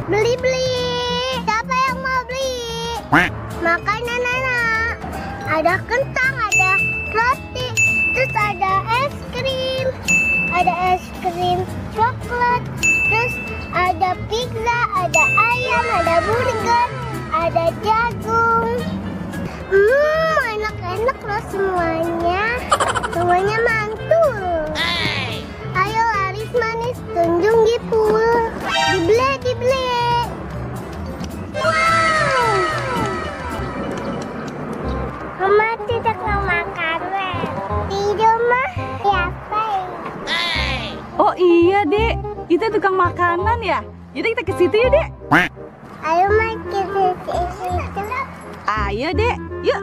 Beli-beli. Siapa yang mau beli? Makanan anak. Ada kentang, ada roti, terus ada es krim. Ada es krim coklat, terus ada pizza, ada ayam, ada burger, ada jagung. Enak-enak loh semuanya. Semuanya mantul. Ayo laris manis, tunjung gipul. Dibeli. Wow. Mama tidak mau makan. Tidak mah. Siapa? Oh iya, Dek. Kita tukang makanan ya. Jadi kita ke situ ya, Dek. Ayo main ke situ. Ayo, Dek. Yuk.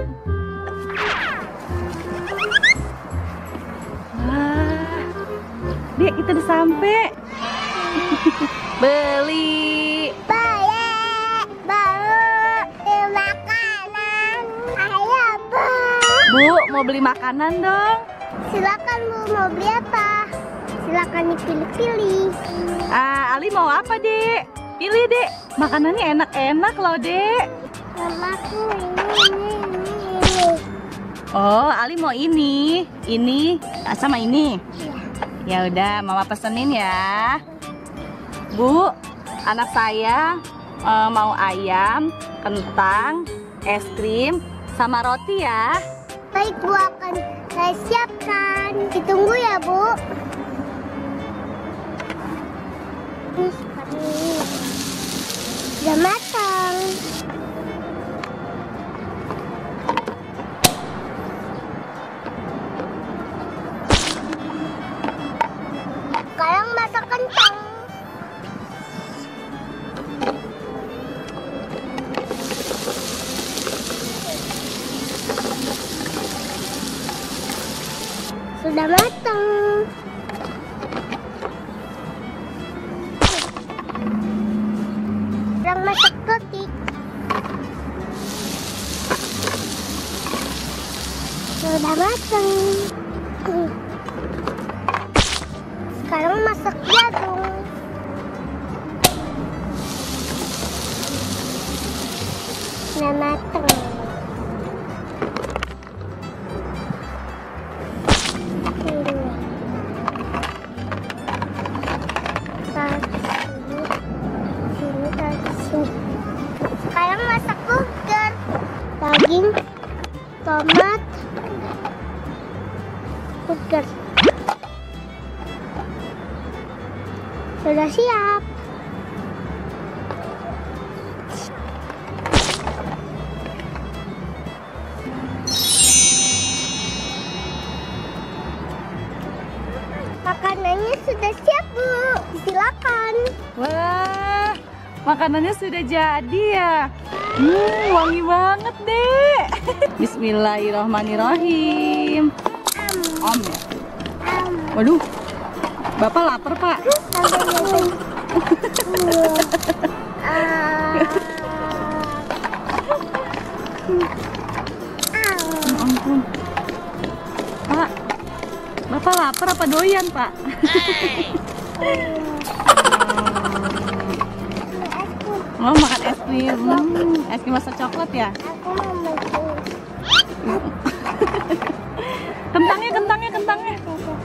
Wah. Dek, kita udah sampai. Beli. Baru beli makanan. Ayo, Bu. Bu, mau beli makanan dong. Silakan, Bu. Mau beli apa? Silakan dipilih-pilih. Ali mau apa, Dek? Pilih, Dek. Makanannya enak-enak loh, Dek. Mamaku ini. Oh, Ali mau ini sama ini. Ya udah, Mama pesenin ya. Bu, anak saya mau ayam, kentang, es krim, sama roti ya. Baik, Bu, akan saya siapkan. Ditunggu ya, Bu. Ini seperti ini. Sudah matang. Sekarang masak kentang. Sudah matang. Sekarang masak roti. Sudah matang. Sekarang masak jagung. Sudah matang. Sekarang masak burger. Daging, tomat, burger. Sudah siap. Makanannya sudah siap, Bu. Silakan. Wah, makanannya sudah jadi ya. Wangi banget, Dek. Bismillahirrahmanirrahim. Om ya. Waduh, Bapak lapar, Pak. Ampun. Pak, Bapak lapar apa doyan, Pak? Mau makan es krim. Es krim rasa coklat ya? Aku mau makan. Kentangnya.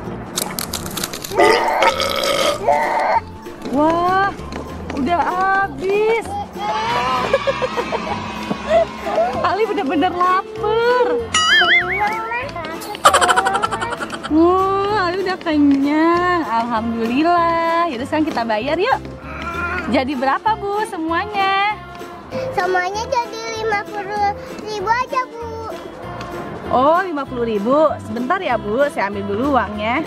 Wah, udah habis. Ali bener-bener lapar. Ali udah kenyang. Alhamdulillah. Yaudah sekarang kita bayar yuk. Jadi berapa, Bu, semuanya? Semuanya jadi 50.000 aja, Bu. Oh, 50.000. Sebentar ya, Bu. Saya ambil dulu uangnya.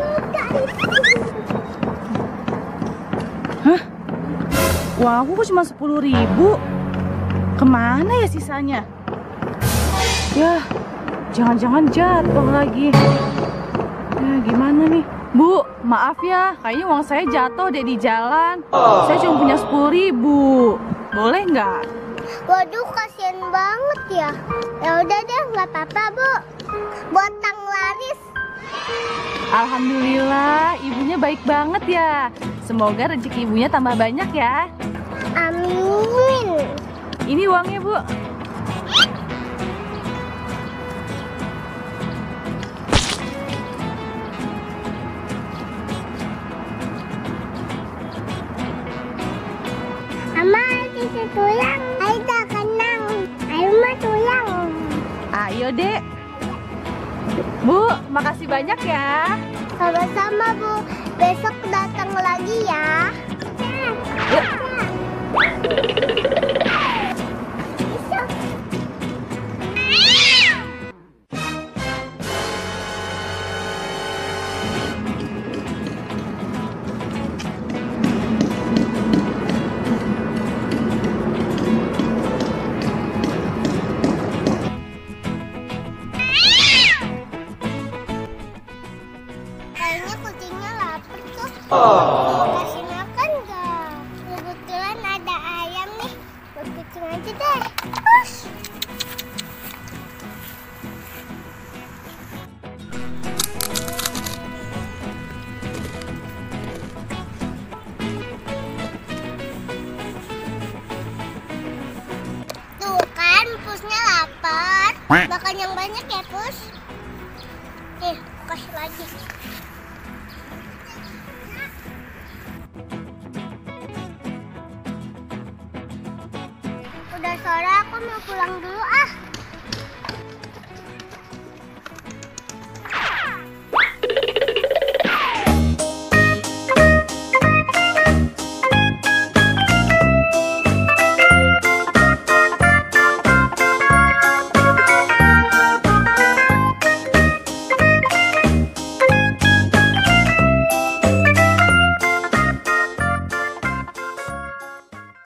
Hah? Wah, aku cuma 10.000. Kemana ya sisanya? Ya, jangan-jangan jatuh lagi. Ya, gimana nih? Bu, maaf ya, kayaknya uang saya jatuh deh di jalan. Saya cuma punya 10.000. Boleh nggak? Waduh, kasihan banget ya. Ya udah deh, nggak apa-apa, Bu. Buat Tang Laris. Alhamdulillah, ibunya baik banget ya. Semoga rezeki ibunya tambah banyak ya. Amin. Ini uangnya, Bu. Mama, sisi tulang. Aida kenang. Ayo mah tulang. Ayo, Dek. Bu, makasih banyak ya. Sama-sama, Bu. Besok datang lagi ya. Yuk. Kayaknya kucingnya lapar tuh. Kasih makan gak? Kebetulan ada ayam nih. Buat kucing aja deh. Hush. Tuh kan, Pusnya lapar. Makan yang banyak ya, Pus. Nih, kasih lagi. Udah sore, aku mau pulang dulu ah.